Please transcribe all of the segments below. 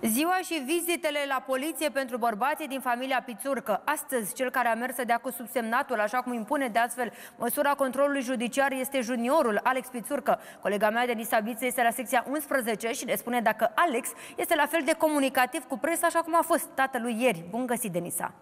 Ziua și vizitele la poliție pentru bărbații din familia Pițurcă. Astăzi, cel care a mers să dea cu subsemnatul, așa cum impune de altfel măsura controlului judiciar, este juniorul Alex Pițurcă. Colega mea, Denisa Biță, este la secția 11 și ne spune dacă Alex este la fel de comunicativ cu presa, așa cum a fost tatălui ieri. Bun găsit, Denisa!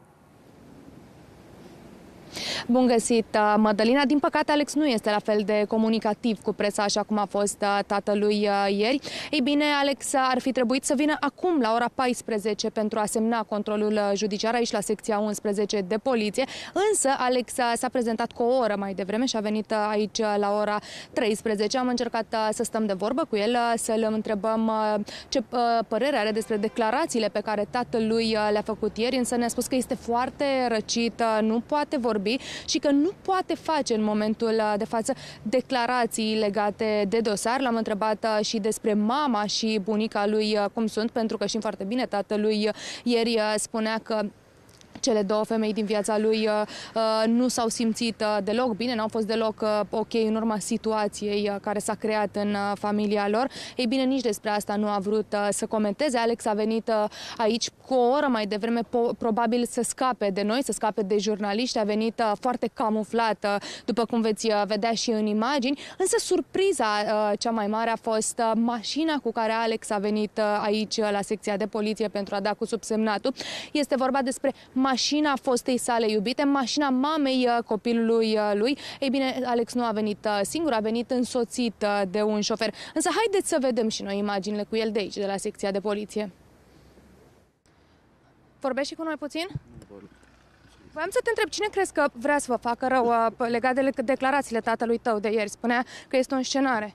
Bun găsit, Mădălina. Din păcate, Alex nu este la fel de comunicativ cu presa, așa cum a fost tatălui ieri. Ei bine, Alex ar fi trebuit să vină acum, la ora 14, pentru a semna controlul judiciar aici, la secția 11 de poliție. Însă, Alex s-a prezentat cu o oră mai devreme și a venit aici la ora 13. Am încercat să stăm de vorbă cu el, să-l întrebăm ce părere are despre declarațiile pe care tatălui le-a făcut ieri, însă ne-a spus că este foarte răcit, nu poate vorbi și că nu poate face în momentul de față declarații legate de dosar. L-am întrebat și despre mama și bunica lui cum sunt, pentru că știm foarte bine, tatălui ieri spunea că cele două femei din viața lui nu s-au simțit deloc bine, n-au fost deloc ok în urma situației care s-a creat în familia lor. Ei bine, nici despre asta nu a vrut să comenteze. Alex a venit aici cu o oră mai devreme, probabil să scape de noi, să scape de jurnaliști. A venit foarte camuflat, după cum veți vedea și în imagini. Însă surpriza cea mai mare a fost mașina cu care Alex a venit aici la secția de poliție pentru a da cu subsemnatul. Este vorba despre mașina fostei sale iubite, mașina mamei copilului lui. Ei bine, Alex nu a venit singur, a venit însoțit de un șofer. Însă haideți să vedem și noi imaginile cu el de aici, de la secția de poliție. Vorbești și cu noi puțin? Voiam să te întreb, cine crezi că vrea să vă facă rău legat de declarațiile tatălui tău de ieri? Spunea că este o înscenare.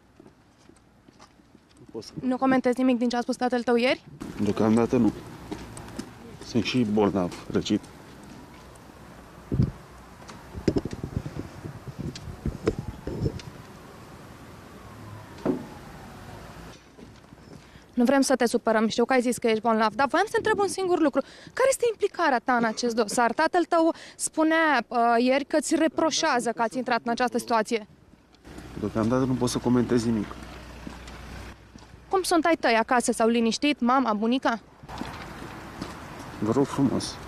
Nu comentezi nimic din ce a spus tatăl tău ieri? Deocamdată nu. Sunt și bolnav, răcit. Nu vrem să te supărăm, știu că ai zis că ești bolnav, dar voiam să te întreb un singur lucru. Care este implicarea ta în acest dosar? Tatăl tău spunea ieri că îți reproșează că ați intrat în această situație. Deocamdată nu pot să comentez nimic. Cum sunt ai tăi acasă? S-au liniștit? Mama, bunica? Vă rog frumos.